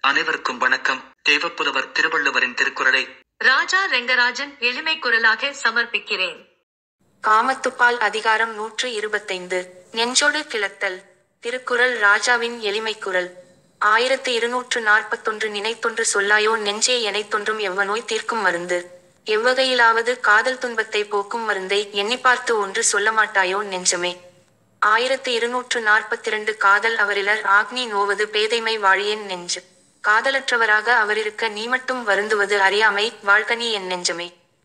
அனைவருக்கும் வணக்கம். தேவப்புலவர் திருவள்ளுவரின் திருக்குறளை ராஜா ரெங்கராஜன் எளிமை குரலாக சமர்ப்பிக்கிறேன். காமத்துப்பால் அதிகாரம் 125 நெஞ்சோடு கிளத்தல். திருக்குறள் ராஜாவின் எளிமைக்குரல். 1241 நினைத்தொன்று சொல்லாயோ நெஞ்சே எனைத்தொன்றும் எவ்வநோய் தீர்க்கும் மருந்து. எவ்வகையிலாவது காதல் துன்பத்தை போக்கும் மருந்தை எண்ணிப்பார்த்து ஒன்று சொல்லமாட்டாயோ நெஞ்சமே. 1242 காதல் அவரிலர் ஆக்னி நோவது பேதைமை வாழியேன் நெஞ்சு. காதலற்றவராக அவரிருக்க நீ மட்டும் வருந்துவது அறியாமை வாழ்கனி என் நெஞ்சமே.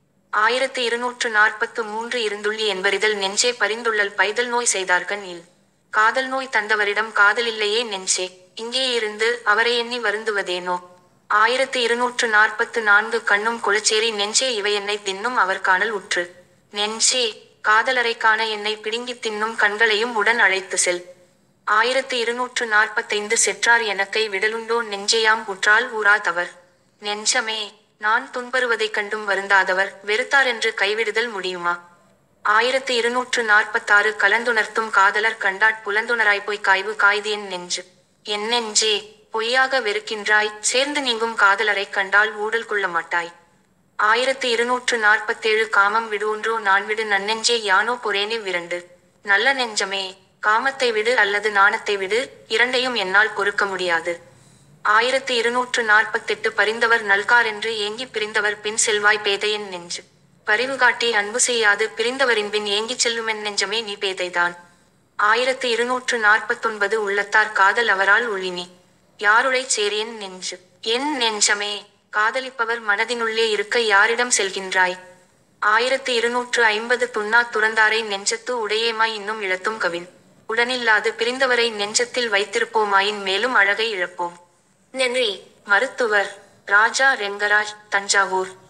1243 இருந்துள்ளி என்பரிதல் நெஞ்சே பரிந்துள்ளல் பைதல் நோய் செய்தார்கன் இல். காதல் நோய் தந்தவரிடம் காதலில்லையே நெஞ்சே, இங்கே இருந்து அவரை எண்ணி வருந்துவதேனோ. 1244 கண்ணும் குளச்சேரி நெஞ்சே இவை என்னை தின்னும் அவர் காணல் உற்று. நெஞ்சே, காதலரை காண என்னை பிடுங்கித் தின்னும் கண்களையும் உடன் அழைத்து செல். 1245 செற்றார் எனக்கை விடலுண்டோ நெஞ்சேயாம் உற்றால் ஊராதவர். நெஞ்சமே, நான் துன்பருவதைக் கண்டும் வருந்தாதவர் வெறுத்தாரென்று கைவிடுதல் முடியுமா. 1246 கலந்துணர்த்தும் காதலர் கண்டாட் புலந்துணராய்போய் காய்வு காய்து என் நெஞ்சு. என் நெஞ்சே, பொய்யாக வெறுக்கின்றாய் சேர்ந்து நீங்கும் காதலரைக் கண்டால் ஊடல் கொள்ள மாட்டாய். 1247 காமம் விடு ஒன்றோ நான் விடு நன்னெஞ்சே யானோ பொறேனே விரண்டு. நல்ல நெஞ்சமே, காமத்தை விடு அல்லது நாணத்தை விடு, இரண்டையும் என்னால் பொறுக்க முடியாது. 1248 பரிந்தவர் நல்காரென்று ஏங்கிப் பிரிந்தவர் பின் செல்வாய் பேதையென் நெஞ்சு. பரிவு காட்டி அன்பு செய்யாது பிரிந்தவரின் பின் ஏங்கிச் செல்லுமென் நெஞ்சமே நீ பேதைதான். 1249 உள்ளத்தார் காதல் அவரால் ஒழினி. யாருடைச் சேரியன் நெஞ்சு. என் நெஞ்சமே, காதலிப்பவர் மனதினுள்ளே இருக்க யாரிடம் செல்கின்றாய். 1250 துன்னா துறந்தாரை நெஞ்சத்து உடையேமாய் இன்னும் இழத்தும் கவின். உடனில்லாது பிரிந்தவரை நெஞ்சத்தில் வைத்திருப்போமாயின் மேலும் அழகை இழப்போம். நன்றி. மருத்துவர் ராஜா ரெங்கராஜ், தஞ்சாவூர்.